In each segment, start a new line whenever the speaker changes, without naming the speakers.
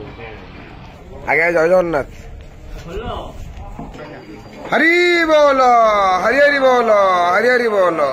आगे जय जगन्नाथ। हरि बोलो, हरि हरि बोलो, हरि हरि बोलो।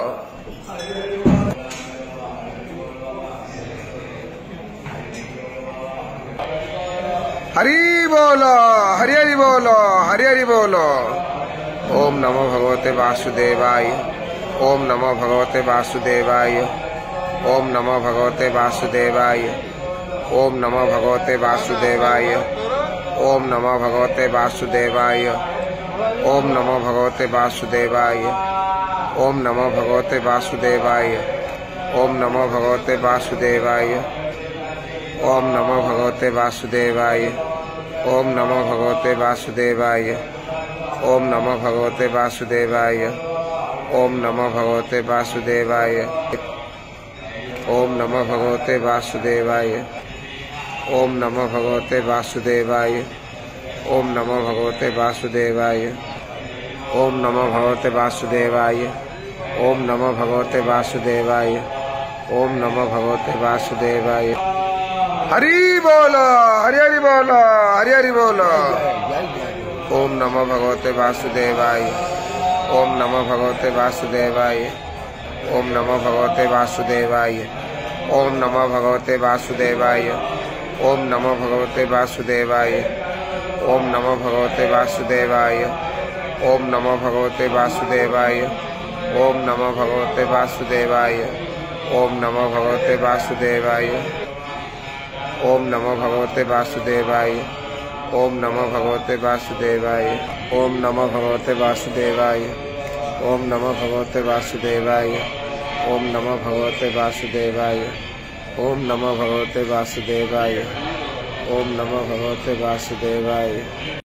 हरि बोलो, हरि हरि बोलो, हरि हरि बोलो। ओम नमो भगवते वासुदेवाय। ओम नमो भगवते वासुदेवाय। ओम नमो भगवते वासुदेवाय। ओम नमो भगवते वासुदेवाय। ओम नमो भगवते वासुदेवाय। ओम नमो भगवते वासुदेवाय। ओम नमो भगवते वासुदेवाय। ओम नमो भगवते वासुदेवाय। ओम नमो भगवते वासुदेवाय। ओम नमो भगवते वासुदेवाय। ओम नमो भगवते वासुदेवाय। ओम नमो भगवते वासुदेवाय। ओम नमो भगवते वासुदेवाय। ओम नमो भगवते वासुदेवाय। ओम नमो भगवते वासुदेवाय। ओम नमो भगवते वासुदेवाय। ओम नमो भगवते वासुदेवाय। ओम नमो भगवते वासुदेवाय। हरि बोलो, हरि हरि बोलो, हरि हरि बोलो। ओम नमो भगवते वासुदेवाय। ओम नमो भगवते वासुदेवाय। ओम नमो भगवते वासुदेवाय। ओम नमो भगवते वासुदेवाय। ओम नमो भगवते वासुदेवाय। ओम नमो भगवते वासुदेवाय। ओम नमो भगवते वासुदेवाय। ओम नमो भगवते वासुदेवाय। ओम नमो भगवते वासुदेवाय। ओम नमो भगवते वासुदेवाय। ओम नमो भगवते वासुदेवाय। ओम नमो भगवते वासुदेवाय। ओम नमो भगवते वासुदेवाय। ओम नमो भगवते वासुदेवाय। ओम नमो भगवते वासुदेवाय। ओम नमो भगवते वासुदेवाय।